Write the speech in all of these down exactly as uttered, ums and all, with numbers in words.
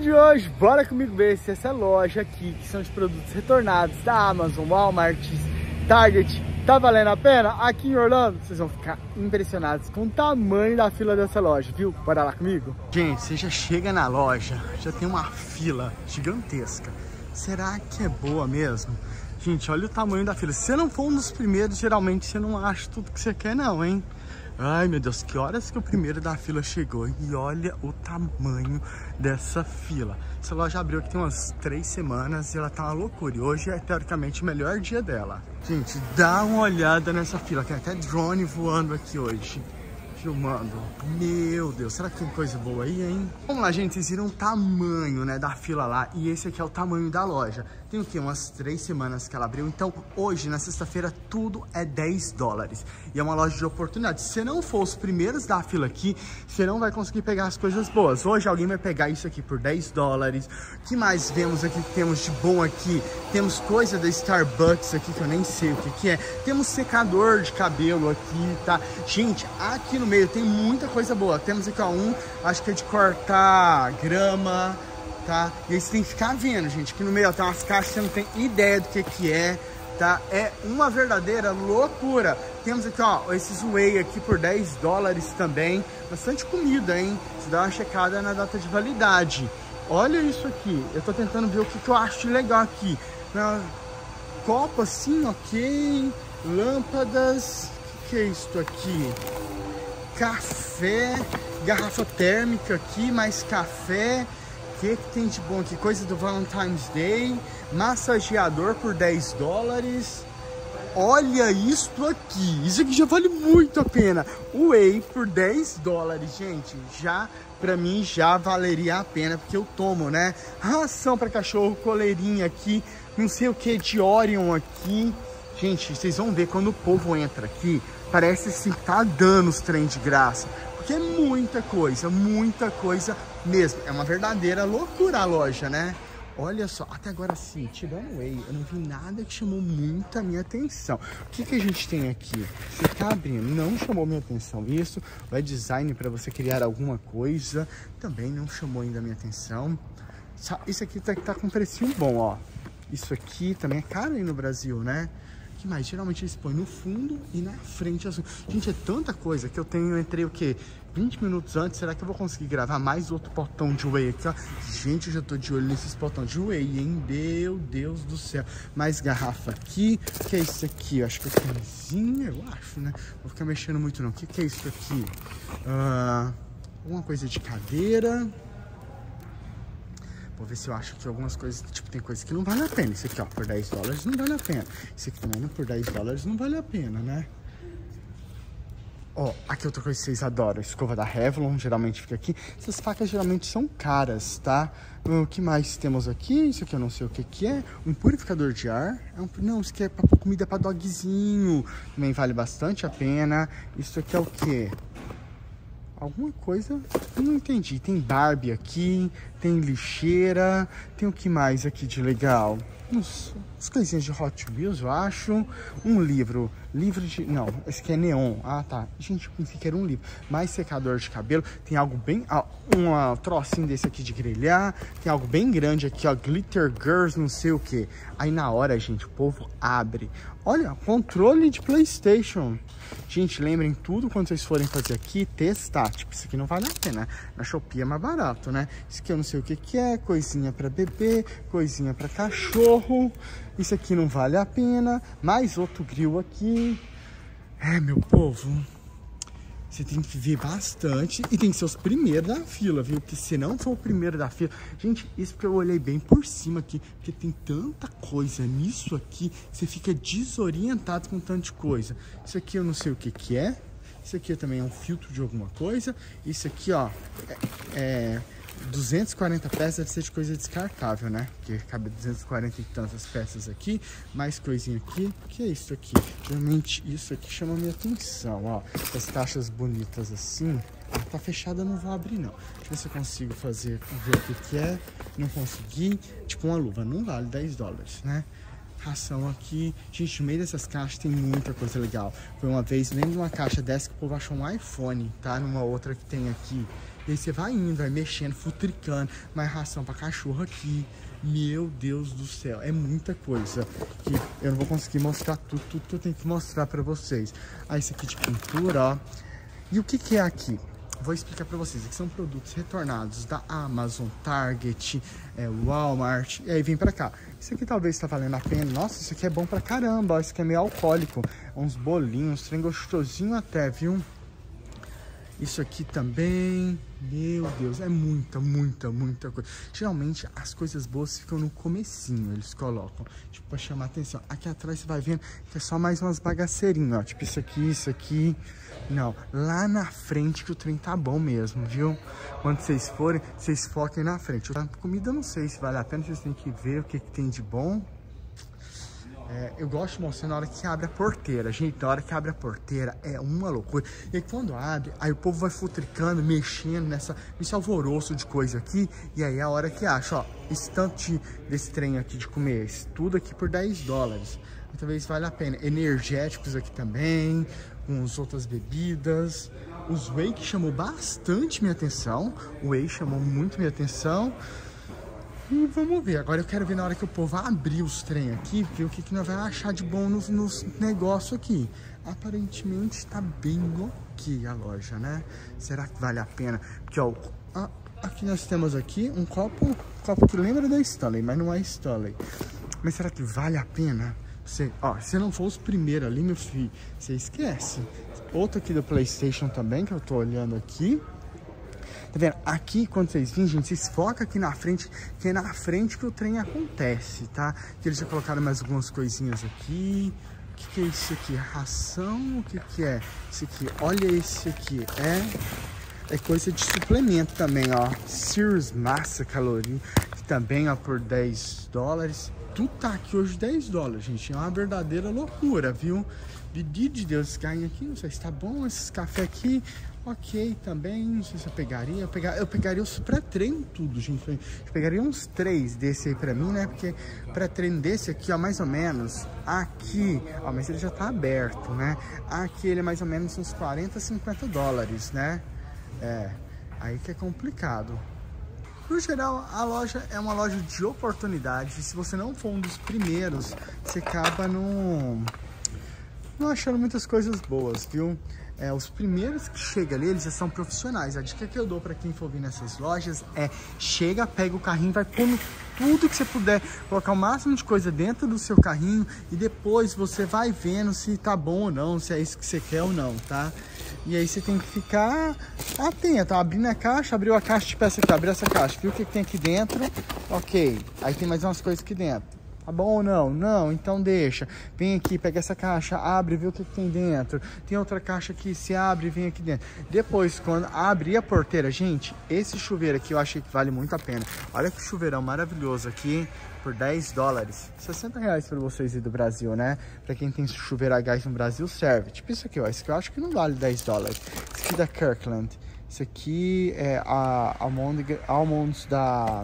de hoje, bora comigo ver se essa loja aqui, que são de produtos retornados da Amazon, Walmart, Target, tá valendo a pena? Aqui em Orlando, vocês vão ficar impressionados com o tamanho da fila dessa loja, viu? Bora lá comigo? Gente, você já chega na loja, já tem uma fila gigantesca. Será que é boa mesmo? Gente, olha o tamanho da fila. Se você não for um dos primeiros, geralmente você não acha tudo que você quer não, hein? Ai, meu Deus, que horas que o primeiro da fila chegou. E olha o tamanho dessa fila. Essa loja abriu aqui tem umas três semanas e ela tá uma loucura. E hoje é, teoricamente, o melhor dia dela. Gente, dá uma olhada nessa fila. Tem até drone voando aqui hoje, filmando. Meu Deus, será que tem coisa boa aí, hein? Vamos lá, gente, vocês viram o tamanho, né, da fila lá. E esse aqui é o tamanho da loja. Tem o quê? Umas três semanas que ela abriu. Então, hoje, na sexta-feira, tudo é dez dólares. E é uma loja de oportunidade. Se não for os primeiros da fila aqui, você não vai conseguir pegar as coisas boas. Hoje, alguém vai pegar isso aqui por dez dólares. O que mais vemos aqui que temos de bom aqui? Temos coisa da Starbucks aqui, que eu nem sei o que que é. Temos secador de cabelo aqui, tá? Gente, aqui no meio tem muita coisa boa. Temos aqui, ó, um, acho que é de cortar grama, tá? E aí você tem que ficar vendo, gente. Aqui no meio, ó, tem umas caixas que você não tem ideia do que que é, tá? É uma verdadeira loucura. Temos aqui, ó, esses whey aqui por dez dólares também. Bastante comida, hein? Você dá uma checada na data de validade. Olha isso aqui. Eu tô tentando ver o que que eu acho legal aqui. Na copa, assim, ok. Lâmpadas. O que que é isso aqui? Café. Garrafa térmica aqui, mais café. O que que tem de bom aqui? Coisa do Valentine's Day. Massageador por dez dólares. Olha isso aqui. Isso aqui já vale muito a pena. O whey por dez dólares, gente. Já, pra mim, já valeria a pena. Porque eu tomo, né? Ração pra cachorro, coleirinha aqui. Não sei o que de Orion aqui. Gente, vocês vão ver quando o povo entra aqui. Parece assim que tá dando os trem de graça. Porque é muita coisa, muita coisa mesmo. É uma verdadeira loucura a loja, né? Olha só, até agora sim, tirando whey, eu não vi nada que chamou muito a minha atenção. O que que a gente tem aqui? Você tá abrindo, não chamou minha atenção isso. O design para você criar alguma coisa também não chamou ainda a minha atenção. Isso aqui tá, tá com um precinho bom, ó. Isso aqui também é caro aí no Brasil, né? Que mais? Geralmente eles põem no fundo e na frente. Assim. Gente, é tanta coisa que eu tenho, eu entrei o quê? vinte minutos antes, será que eu vou conseguir gravar mais outro potão de whey aqui, ó? Gente, eu já tô de olho nesses potões de whey, hein? Meu Deus do céu. Mais garrafa aqui. O que é isso aqui? Eu acho que é camisinha, eu acho, né? Vou ficar mexendo muito não. O que, que é isso aqui? Uh, alguma coisa de cadeira. Vou ver se eu acho que algumas coisas, tipo, tem coisas que não vale a pena. Isso aqui, ó, por dez dólares não vale a pena. Isso aqui também, por dez dólares não vale a pena, né? Ó, aqui outra coisa que vocês adoram. Escova da Revlon, geralmente fica aqui. Essas facas geralmente são caras, tá? O que mais temos aqui? Isso aqui eu não sei o que que é. Um purificador de ar. É um, não, isso aqui é pra comida pra dogzinho. Também vale bastante a pena. Isso aqui é o quê? Alguma coisa, eu não entendi. Tem Barbie aqui, tem lixeira, tem o que mais aqui de legal? Uns, uns coisinhas de Hot Wheels, eu acho. Um livro, livro de... Não, esse aqui é neon. Ah, tá. Gente, eu pensei que era um livro. Mais secador de cabelo. Tem algo bem... Ah, um trocinho desse aqui de grelhar. Tem algo bem grande aqui, ó. Glitter Girls, não sei o que. Aí na hora, gente, o povo abre. Olha, controle de PlayStation. Gente, lembrem tudo quando vocês forem fazer aqui, testar. Tipo, isso aqui não vale a pena. Na Shopee é mais barato, né? Isso aqui eu não sei o que que é. Coisinha pra bebê, coisinha pra cachorro. Isso aqui não vale a pena. Mais outro grill aqui. É, meu povo, você tem que ver bastante e tem que ser os primeiros da fila, viu? Porque se não for o primeiro da fila... Gente, isso porque eu olhei bem por cima aqui, porque tem tanta coisa nisso aqui, você fica desorientado com tanta coisa. Isso aqui eu não sei o que que é. Isso aqui também é um filtro de alguma coisa. Isso aqui, ó, é... é duzentas e quarenta peças, deve ser de coisa descartável, né? Porque cabe duzentas e quarenta e tantas peças aqui. Mais coisinha aqui. O que é isso aqui? Realmente isso aqui chama minha atenção, ó. Essas caixas bonitas assim. Ah, tá fechada, eu não vou abrir não. Deixa eu ver se eu consigo fazer, ver o que que é. Não consegui. Tipo uma luva, não vale dez dólares, né? Ração aqui. Gente, no meio dessas caixas tem muita coisa legal. Foi uma vez, lembra de uma caixa dessa que o povo achou um iPhone, tá? Numa outra que tem aqui. E aí você vai indo, vai mexendo, futricando, mais ração pra cachorro aqui. Meu Deus do céu, é muita coisa que eu não vou conseguir mostrar tudo, tudo que eu tenho que mostrar pra vocês. Ah, esse aqui de pintura, ó. E o que que é aqui? Vou explicar pra vocês. Aqui são produtos retornados da Amazon, Target, é, Walmart. E aí vem pra cá. Isso aqui talvez tá valendo a pena. Nossa, isso aqui é bom pra caramba, ó. Isso aqui é meio alcoólico. Uns bolinhos, trem gostosinho até, viu? Isso aqui também, meu Deus, é muita, muita, muita coisa. Geralmente as coisas boas ficam no comecinho, eles colocam, tipo, pra chamar atenção. Aqui atrás você vai vendo que é só mais umas bagaceirinhas, ó, tipo isso aqui, isso aqui. Não, lá na frente que o trem tá bom mesmo, viu? Quando vocês forem, vocês foquem na frente. A comida eu não sei se vale a pena, vocês têm que ver o que, que tem de bom. É, eu gosto de mostrar na hora que abre a porteira, gente, na hora que abre a porteira é uma loucura. E aí quando abre, aí o povo vai futricando, mexendo nessa, nesse alvoroço de coisa aqui. E aí é a hora que acha, ó, esse tanto de, desse trem aqui de comer, isso tudo aqui por dez dólares. Talvez vale a pena. Energéticos aqui também, uns outras bebidas. Os whey que chamou bastante minha atenção, o whey chamou muito minha atenção. E vamos ver, agora eu quero ver na hora que o povo abrir os trem aqui, ver o que, que nós vamos achar de bom nos, nos negócios aqui. Aparentemente tá bem ok a loja, né? Será que vale a pena? Porque, ó, a, aqui nós temos aqui um copo, um copo que lembra da Stanley, mas não é Stanley. Mas será que vale a pena? Você, ó, se não for os primeiros ali, meu filho, você esquece. Outro aqui do PlayStation também, que eu tô olhando aqui. Tá vendo? Aqui, quando vocês virem, gente, vocês focam aqui na frente, que é na frente que o trem acontece, tá? Que eles já colocaram mais algumas coisinhas aqui. O que, que é isso aqui? Ração? O que, que é? Isso aqui, olha esse aqui. É, é coisa de suplemento também, ó. Sears Massa Caloria, que também, ó, por dez dólares. Tudo tá aqui hoje dez dólares, gente. É uma verdadeira loucura, viu? Pedido de Deus, esse carrinho aqui, não sei se tá bom. Esses café aqui, ok também. Não sei se eu pegaria. Eu, pegar, eu pegaria os pré-treino tudo, gente. Eu pegaria uns três desse aí pra mim, né? Porque pré-treino desse aqui, ó, mais ou menos. Aqui, ó, mas ele já tá aberto, né? Aqui ele é mais ou menos uns quarenta, cinquenta dólares, né? É, aí que é complicado. No geral, a loja é uma loja de oportunidades. Se você não for um dos primeiros, você acaba não, não achando muitas coisas boas, viu? É, os primeiros que chegam ali, eles já são profissionais. A dica que eu dou para quem for vir nessas lojas é: chega, pega o carrinho, vai pondo tudo que você puder, colocar o máximo de coisa dentro do seu carrinho e depois você vai vendo se tá bom ou não, se é isso que você quer ou não, tá? E aí você tem que ficar atento, abrindo a caixa, abriu a caixa de peça aqui, abriu essa caixa, viu o que, que tem aqui dentro? Ok, aí tem mais umas coisas aqui dentro. Tá bom ou não? Não, então deixa. Vem aqui, pega essa caixa, abre, vê o que, que tem dentro. Tem outra caixa aqui, se abre, vem aqui dentro. Depois, quando abrir a porteira, gente, esse chuveiro aqui eu achei que vale muito a pena. Olha que chuveirão maravilhoso aqui, por dez dólares. sessenta reais para vocês aí do Brasil, né? Pra quem tem chuveiro a gás no Brasil, serve. Tipo isso aqui, ó. Esse aqui eu acho que não vale dez dólares. Esse aqui da Kirkland. Esse aqui é a Almond, Almonds da...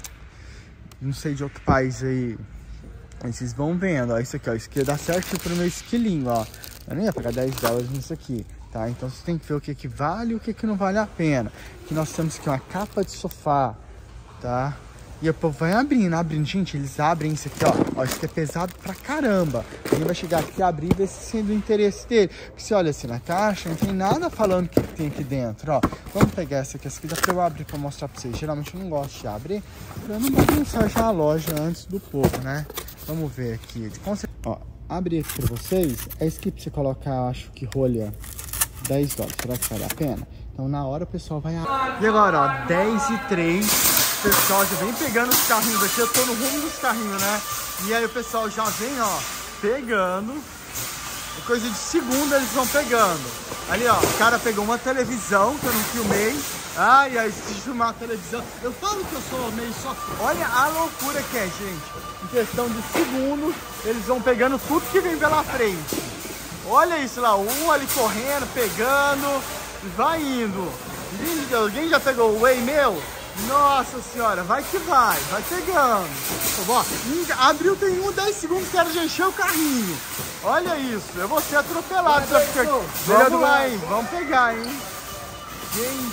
não sei de outro país aí. Aí vocês vão vendo, ó, isso aqui, ó, isso aqui dá certo pro meu esquilinho, ó. Eu não ia pagar dez dólares nisso aqui, tá? Então você tem que ver o que que vale e o que que não vale a pena. Aqui nós temos aqui uma capa de sofá, tá? E o povo vai abrindo, abrindo. Gente, eles abrem isso aqui, ó. Ó, isso aqui é pesado pra caramba. Ele vai chegar aqui, abrir e ver se é do interesse dele. Porque você olha assim na caixa, não tem nada falando o que tem aqui dentro, ó. Vamos pegar essa aqui. Essa aqui dá pra eu abrir pra mostrar pra vocês. Geralmente eu não gosto de abrir, pra eu não bagunçar já a loja antes do povo, né? Vamos ver aqui. Ó, abrir aqui pra vocês. É isso aqui pra você colocar, acho que rolha dez dólares. Será que vale a pena? Então na hora o pessoal vai abrir. E agora, ó, dez e três. O pessoal já vem pegando os carrinhos aqui. Eu tô no rumo dos carrinhos, né? E aí o pessoal já vem, ó, pegando. É coisa de segundo eles vão pegando. Ali, ó, o cara pegou uma televisão que eu não filmei. Ai, ai, se filmar a televisão. Eu falo que eu sou meio só. Olha a loucura que é, gente. Em questão de segundos, eles vão pegando tudo que vem pela frente. Olha isso lá, um ali correndo, pegando, vai indo. Gente, alguém já pegou o whey meu? Nossa senhora, vai que vai, vai pegando. Ó, abriu, tem um, dez segundos, quero já encher o carrinho. Olha isso, eu vou ser atropelado. Vamos lá, hein? Vamos pegar, hein? Gente de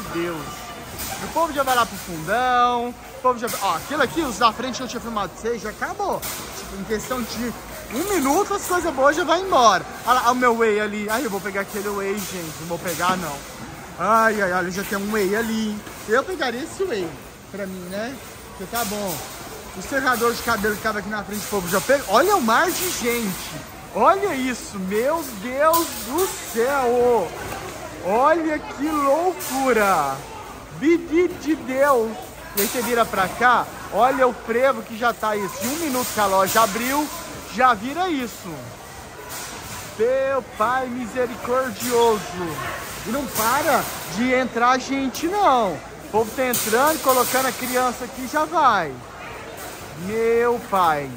Deus. O povo já vai lá pro fundão, o povo já... Ó, aquilo aqui, os da frente que eu tinha filmado pra vocês, já acabou. Tipo, em questão de um minuto, as coisas boas já vão embora. Olha lá, o meu whey ali. Ai, eu vou pegar aquele whey, gente. Não vou pegar, não. Ai, ai, ai, já tem um whey ali. Eu pegaria esse whey pra mim, né? Porque tá bom. O secador de cabelo que tava aqui na frente, o povo já pegou. Olha o mar de gente. Olha isso, meu Deus do céu. Olha que loucura. Bendito de Deus. E aí você vira pra cá, olha o frevo que já tá isso. Em um minuto que a loja abriu, já vira isso. Meu Pai misericordioso. E não para de entrar gente, não. O povo tá entrando, colocando a criança aqui, já vai. Meu Pai.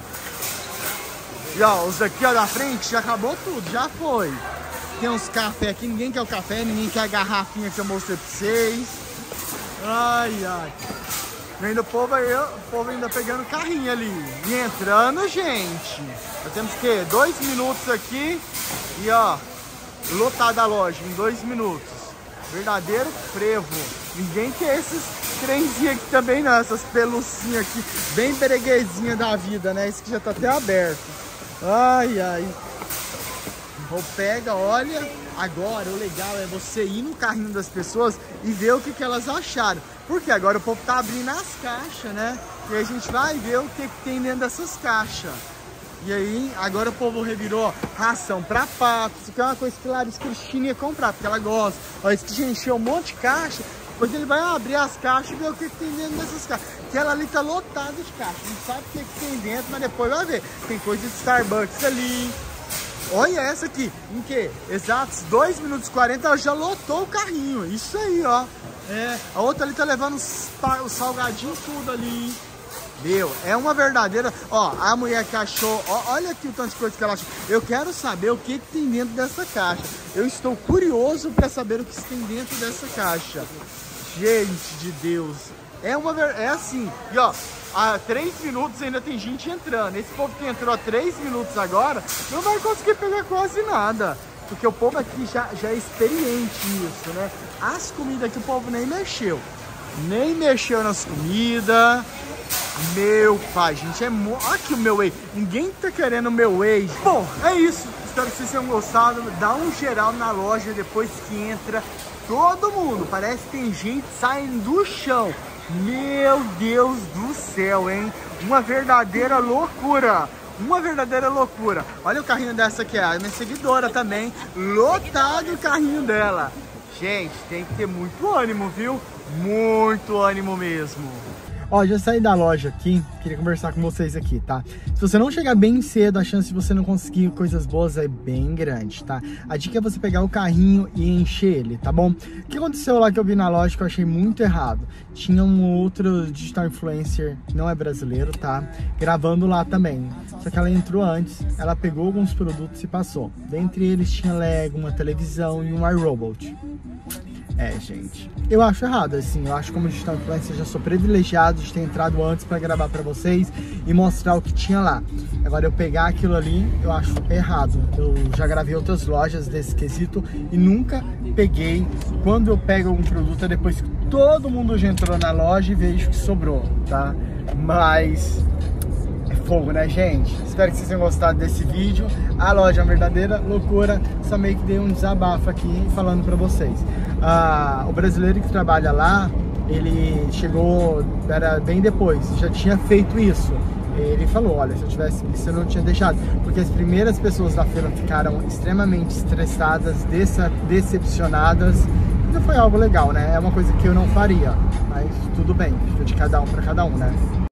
E ó, os aqui ó, da frente já acabou tudo, já foi. Tem uns café aqui, ninguém quer o café, ninguém quer a garrafinha que eu mostrei pra vocês. Ai, ai. E ainda o povo aí, o povo ainda pegando carrinho ali. E entrando, gente. Nós temos que dois minutos aqui e ó, lotada a loja em dois minutos. Verdadeiro frevo. Ninguém quer esses trenzinhos aqui também não, essas pelucinhas aqui, bem breguezinha da vida, né? Esse que já tá até aberto. Ai, ai. Ou pega, olha, agora o legal é você ir no carrinho das pessoas e ver o que, que elas acharam. Porque agora o povo tá abrindo as caixas, né? E aí a gente vai ver o que, que tem dentro dessas caixas. E aí, agora o povo revirou ração pra patos, que é uma coisa que Larissa Cristina ia comprar, porque ela gosta. Olha, isso que já encheu um monte de caixa, depois ele vai abrir as caixas e ver o que, que tem dentro dessas caixas. Que ela ali tá lotada de caixa, não sabe o que, que tem dentro, mas depois vai ver. Tem coisa de Starbucks ali. Olha essa aqui, em que? Exatos dois minutos e quarenta, ela já lotou o carrinho. Isso aí, ó. É, a outra ali tá levando os, os salgadinhos tudo ali. Meu, é uma verdadeira... Ó, a mulher que achou... Ó, olha aqui o tanto de coisa que ela achou. Eu quero saber o que, que tem dentro dessa caixa. Eu estou curioso para saber o que tem dentro dessa caixa. Gente de Deus. É uma... É assim. E ó... Há três minutos ainda tem gente entrando. Esse povo que entrou há três minutos agora não vai conseguir pegar quase nada. Porque o povo aqui já, já é experiente nisso, né? As comidas aqui o povo nem mexeu. Nem mexeu nas comidas. Meu pai, gente, é... Mo... Olha aqui o meu whey. Ninguém tá querendo o meu whey. Bom, é isso. Espero que vocês tenham gostado. Dá um geral na loja depois que entra todo mundo. Parece que tem gente saindo do chão. Meu Deus do céu, hein? Uma verdadeira loucura. Uma verdadeira loucura. Olha o carrinho dessa aqui, a minha seguidora também. Lotado o carrinho dela. Gente, tem que ter muito ânimo, viu? Muito ânimo mesmo. Ó, já saí da loja aqui, queria conversar com vocês aqui, tá? Se você não chegar bem cedo, a chance de você não conseguir coisas boas é bem grande, tá? A dica é você pegar o carrinho e encher ele, tá bom? O que aconteceu lá que eu vi na loja que eu achei muito errado? Tinha um outro digital influencer, não é brasileiro, tá? Gravando lá também. Só que ela entrou antes, ela pegou alguns produtos e passou. Dentre eles tinha Lego, uma televisão e um iRobot. É, gente, eu acho errado, assim, eu acho que como digital influencer, já sou privilegiado de ter entrado antes pra gravar pra vocês e mostrar o que tinha lá. Agora eu pegar aquilo ali, eu acho errado. Eu já gravei outras lojas desse quesito e nunca peguei. Quando eu pego algum produto é depois que todo mundo já entrou na loja e vejo que sobrou, tá? Mas... fogo, né, gente? Espero que vocês tenham gostado desse vídeo. A loja é uma verdadeira loucura. Só meio que dei um desabafo aqui falando pra vocês. Ah, o brasileiro que trabalha lá, ele chegou, era bem depois, já tinha feito isso. Ele falou, olha, se eu tivesse visto, eu não tinha deixado. Porque as primeiras pessoas da feira ficaram extremamente estressadas, decepcionadas. Não foi algo legal, né? É uma coisa que eu não faria. Mas tudo bem, fica de cada um pra cada um, né?